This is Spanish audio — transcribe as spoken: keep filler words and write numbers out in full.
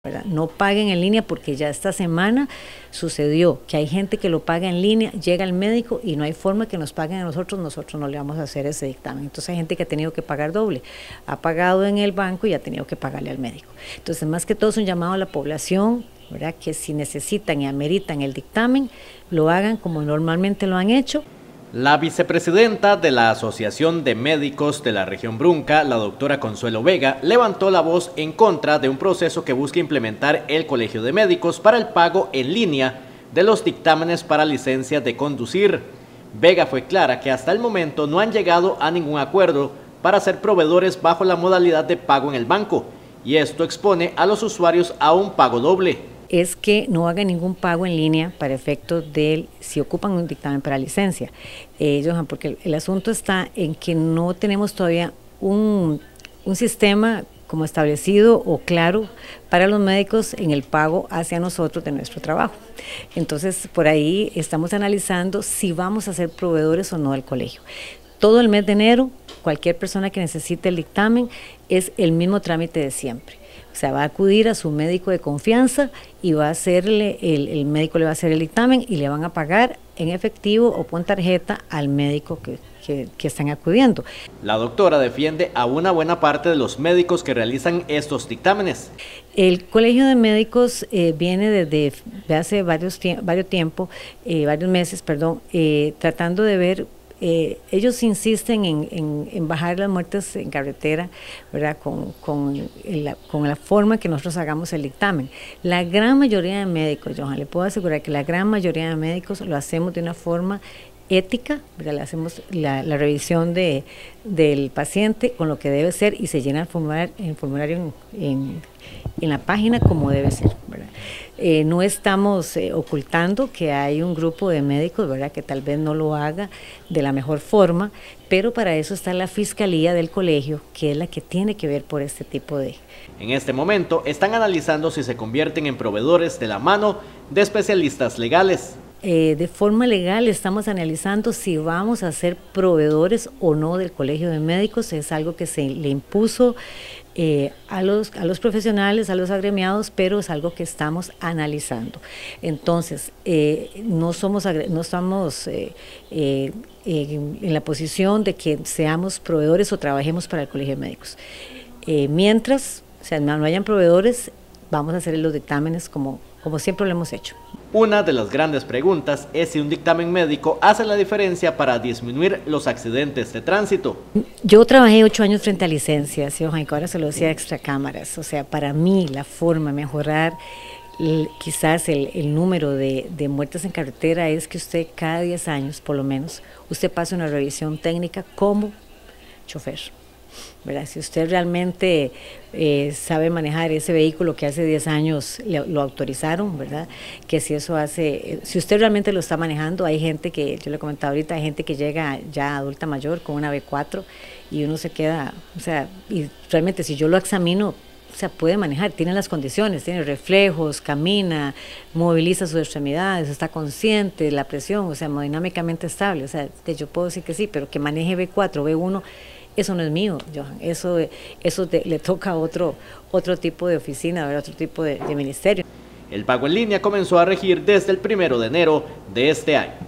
¿verdad? No paguen en línea porque ya esta semana sucedió que hay gente que lo paga en línea, llega el médico y no hay forma que nos paguen a nosotros, nosotros no le vamos a hacer ese dictamen. Entonces hay gente que ha tenido que pagar doble, ha pagado en el banco y ha tenido que pagarle al médico. Entonces más que todo es un llamado a la población, ¿verdad? Que si necesitan y ameritan el dictamen, lo hagan como normalmente lo han hecho. La vicepresidenta de la Asociación de Médicos de la Región Brunca, la doctora Consuelo Vega, levantó la voz en contra de un proceso que busca implementar el Colegio de Médicos para el pago en línea de los dictámenes para licencias de conducir. Vega fue clara que hasta el momento no han llegado a ningún acuerdo para ser proveedores bajo la modalidad de pago en el banco, y esto expone a los usuarios a un pago doble. Es que no hagan ningún pago en línea para efectos de si ocupan un dictamen para licencia. Eh, Johan, porque el, el asunto está en que no tenemos todavía un, un sistema como establecido o claro para los médicos en el pago hacia nosotros de nuestro trabajo. Entonces, por ahí estamos analizando si vamos a ser proveedores o no del colegio. Todo el mes de enero, cualquier persona que necesite el dictamen es el mismo trámite de siempre. O sea, va a acudir a su médico de confianza y va a hacerle, el, el médico le va a hacer el dictamen y le van a pagar en efectivo o con tarjeta al médico que, que, que están acudiendo. La doctora defiende a una buena parte de los médicos que realizan estos dictámenes. El Colegio de Médicos eh, viene desde hace varios, varios tiempo, eh, varios meses, perdón, eh, tratando de ver. Eh, ellos insisten en, en, en bajar las muertes en carretera, ¿verdad? Con, con, la, con la forma que nosotros hagamos el dictamen. La gran mayoría de médicos, Johan, le puedo asegurar que la gran mayoría de médicos lo hacemos de una forma ética, ¿verdad? Le hacemos la, la revisión de, del paciente con lo que debe ser y se llena el formulario, el formulario en, en, en la página como debe ser, ¿verdad? Eh, no estamos eh, ocultando que hay un grupo de médicos, ¿verdad?, que tal vez no lo haga de la mejor forma, pero para eso está la fiscalía del colegio, que es la que tiene que ver por este tipo de... En este momento están analizando si se convierten en proveedores de la mano de especialistas legales. Eh, de forma legal estamos analizando si vamos a ser proveedores o no del Colegio de Médicos. Es algo que se le impuso eh, a, los, a los profesionales, a los agremiados, pero es algo que estamos analizando. Entonces, eh, no, somos, no estamos eh, eh, en, en la posición de que seamos proveedores o trabajemos para el Colegio de Médicos. Eh, mientras, o sea, no hayan proveedores, vamos a hacer los dictámenes como, como siempre lo hemos hecho. Una de las grandes preguntas es si un dictamen médico hace la diferencia para disminuir los accidentes de tránsito. Yo trabajé ocho años frente a licencias, y ojalá, ahora se lo decía extra cámaras. O sea, para mí la forma de mejorar el, quizás el, el número de, de muertes en carretera es que usted cada diez años, por lo menos, usted pase una revisión técnica como chofer, ¿verdad? Si usted realmente eh, sabe manejar ese vehículo que hace diez años le, lo autorizaron, ¿verdad? Que si eso hace, si usted realmente lo está manejando, hay gente que, yo le comentaba ahorita, hay gente que llega ya adulta mayor con una B cuatro y uno se queda, o sea, y realmente si yo lo examino, o sea, puede manejar, tiene las condiciones, tiene reflejos, camina, moviliza sus extremidades, está consciente, la presión, o sea, hemodinámicamente estable, o sea, que yo puedo decir que sí, pero que maneje B cuatro, B uno, eso no es mío, Johan, eso, eso de, le toca a otro, otro tipo de oficina, a otro tipo de, de ministerio. El pago en línea comenzó a regir desde el primero de enero de este año.